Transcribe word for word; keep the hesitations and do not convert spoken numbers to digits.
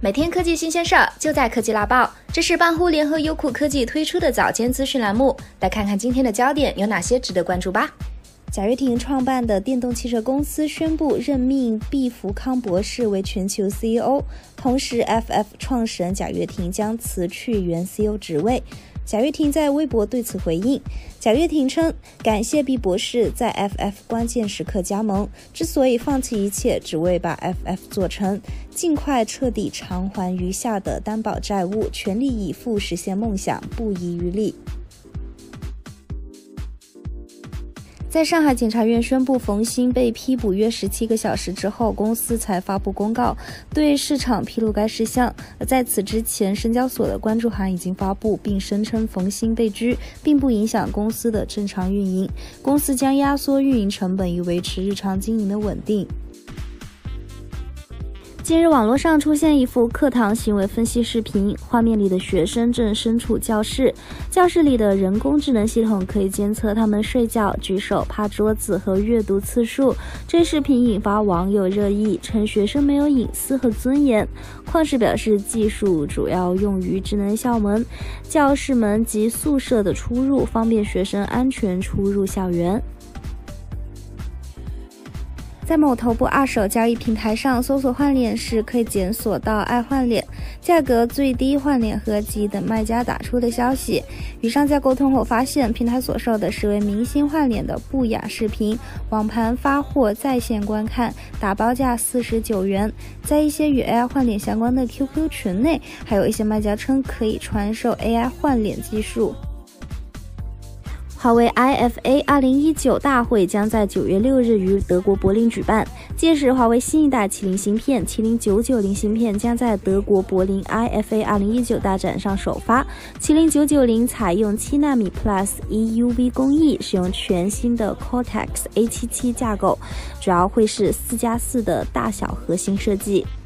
每天科技新鲜事儿就在科技拉报，这是半乎联合优酷科技推出的早间资讯栏目，来看看今天的焦点有哪些值得关注吧。贾跃亭创办的电动汽车公司宣布任命毕福康博士为全球 C E O， 同时 F F 创始人贾跃亭将辞去原 C E O 职位。贾跃亭在微博对此回应，贾跃亭称感谢毕博士在 F F 关键时刻加盟，之所以放弃一切只为把 F F 做成，尽快彻底偿还余下的担保债务，全力以赴实现梦想，不遗余力。在上海检察院宣布冯鑫被批捕约十七个小时之后，公司才发布公告，对市场披露该事项。而在此之前，深交所的关注函已经发布，并声称冯鑫被拘并不影响公司的正常运营，公司将压缩运营成本以维持日常经营的稳定。近日，网络上出现一幅课堂行为分析视频，画面里的学生正身处教室，教室里的人工智能系统可以监测他们睡觉、举手、趴桌子和阅读次数。这视频引发网友热议，称学生没有隐私和尊严。旷视表示，技术主要用于智能校门、教室门及宿舍的出入，方便学生安全出入校园。在某头部二手交易平台上搜索换脸时，可以检索到爱换脸、价格最低换脸合集等卖家打出的消息。与商家沟通后发现，平台所售的是为明星换脸的不雅视频，网盘发货在线观看，打包价四十九元。在一些与 A I 换脸相关的 Q Q 群内，还有一些卖家称可以传授 A I 换脸技术。华为 I F A 二零一九大会将在九月六日于德国柏林举办，届时华为新一代麒麟芯片麒麟九九零芯片将在德国柏林 I F A 二零一九大展上首发。麒麟九九零采用七纳米 Plus E U V 工艺，使用全新的 Cortex A 七七 架构，主要会是四加四的大小核心设计。